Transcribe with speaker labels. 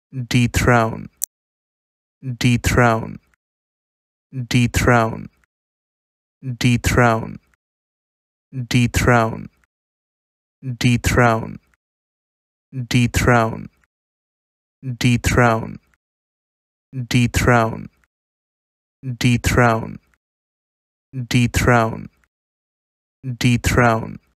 Speaker 1: dethrone, dethrone, dethrone, dethrone, dethrone, dethrone, dethrone, dethrone, dethrone, dethrone, dethrone, dethrone,